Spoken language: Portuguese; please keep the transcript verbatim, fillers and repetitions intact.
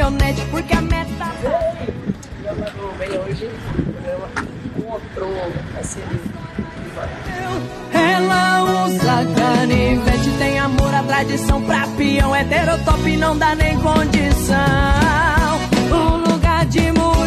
lanchonete, porque a meta... Eu mandou bem hoje, encontrou esse Ela usa canivete, tem amor à tradição, pra peão heterotop não dá nem condição. Um lugar de mulher